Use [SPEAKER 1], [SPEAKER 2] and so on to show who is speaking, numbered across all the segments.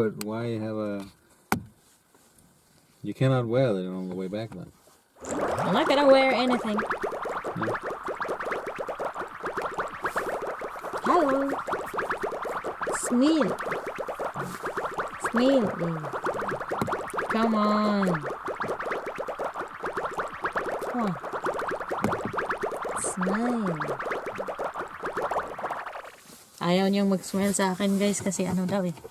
[SPEAKER 1] but why have a... You cannot wear it on the way back then.
[SPEAKER 2] I'm not gonna wear anything.
[SPEAKER 1] No.
[SPEAKER 2] Hello. Smile. Smile. Come on. Come on. Smile. Ayaw niyong mag-smile sa akin guys kasi ano daw eh.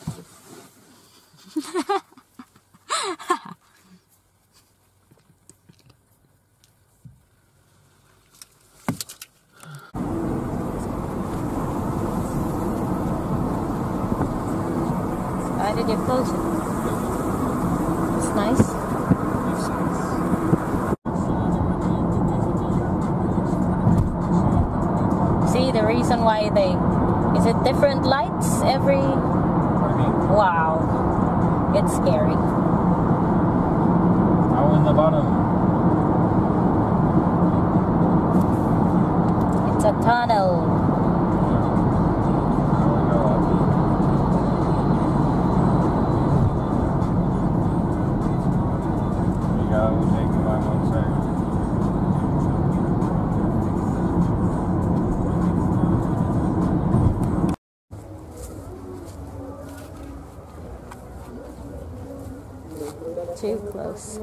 [SPEAKER 2] Why did you close it? It's nice. See the reason why they... Is it different lights every... Wow. It's scary.
[SPEAKER 1] Now in the bottom.
[SPEAKER 2] It's a tunnel. Too close.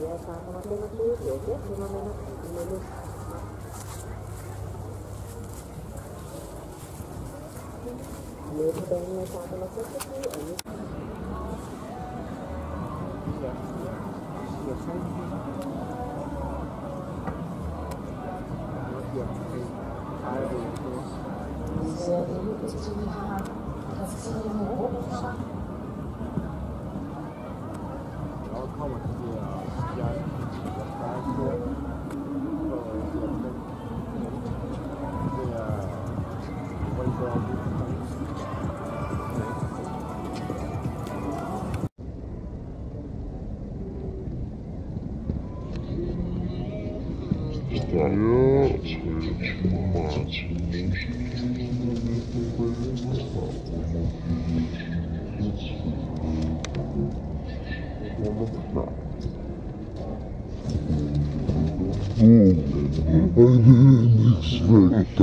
[SPEAKER 3] I didn't expect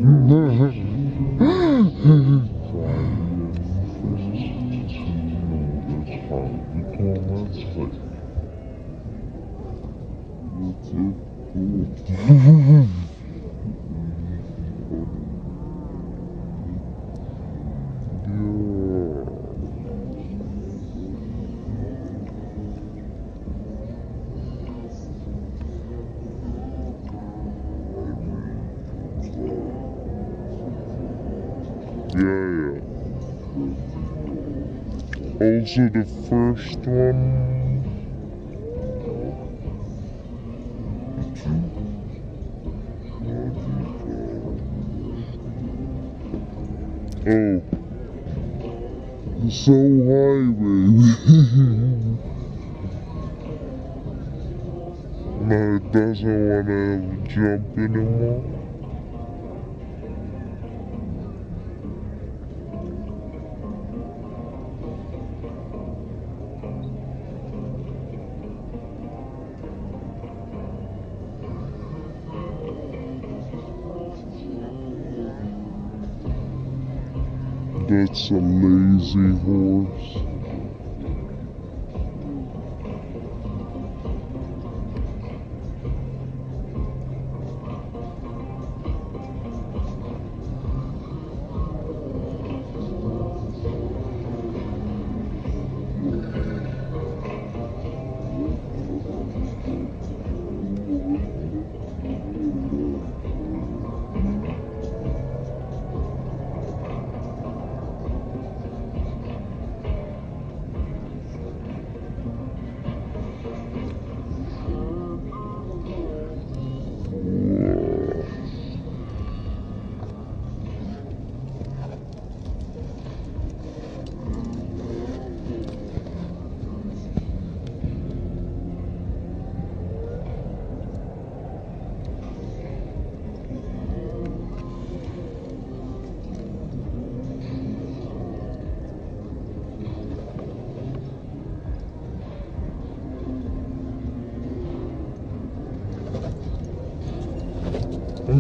[SPEAKER 3] Yeah. Also the first one. Oh. It's so high, baby. No, it doesn't want to jump anymore. That's a lazy horse.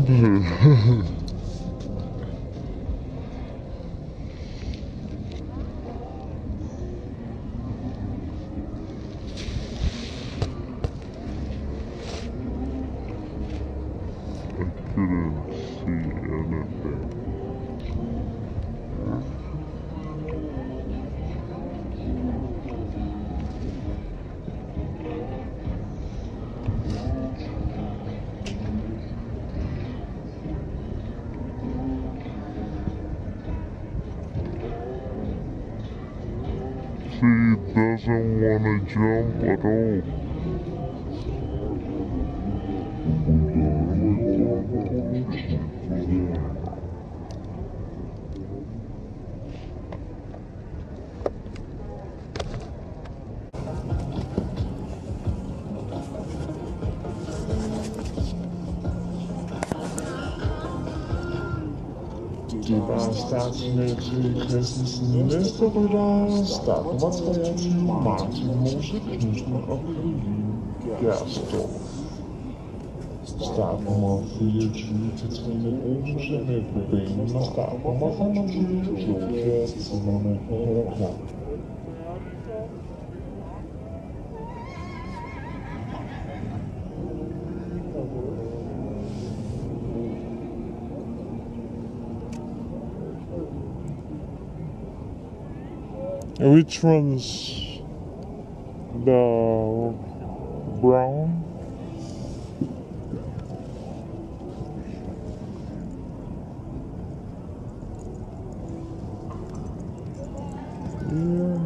[SPEAKER 3] He doesn't want to jump at all.
[SPEAKER 4] Die Bahn startet med Christensen. Næste rytter start nummer 23, Martin Mose Knudsen og Karoline Gerstorff. Start nummer 24, Katrine Brohus er med på banen, og start nummer 25, Claudia Timmermann holder klar.
[SPEAKER 3] Which one's the brown? Yeah.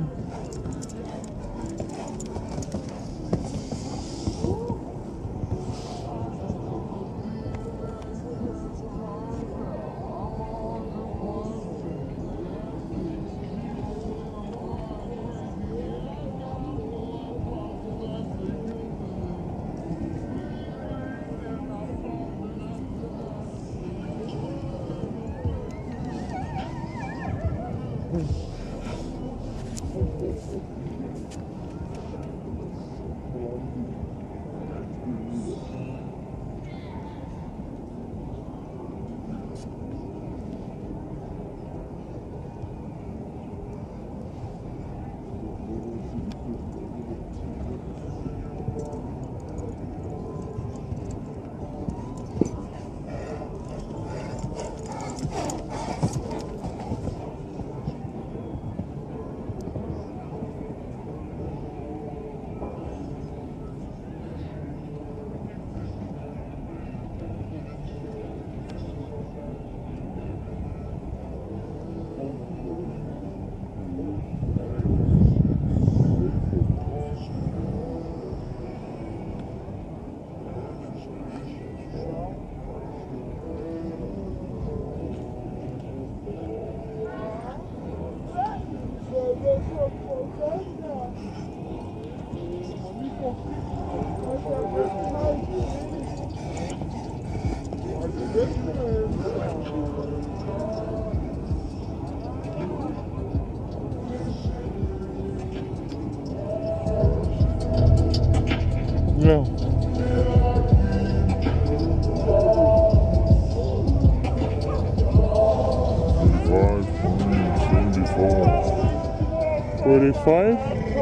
[SPEAKER 3] No. 45?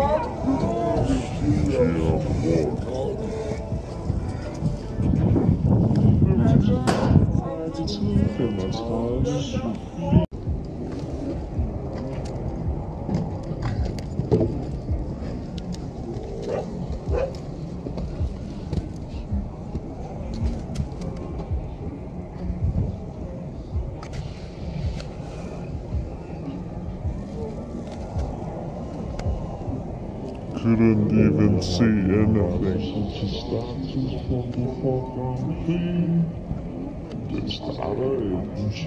[SPEAKER 3] Couldn't even see anything. Det starter ikke.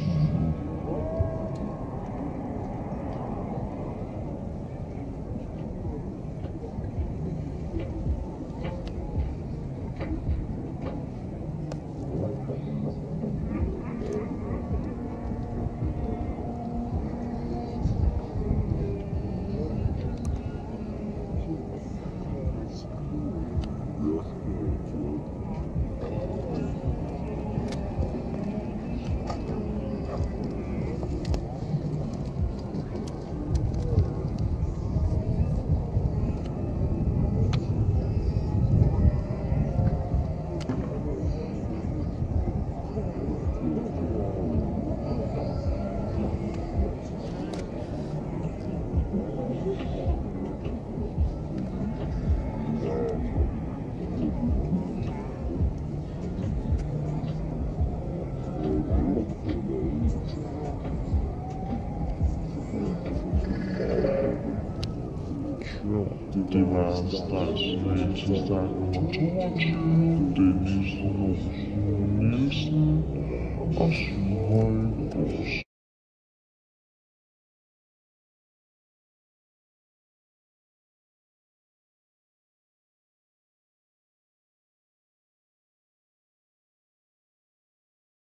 [SPEAKER 4] Det var straks til start nummer 22.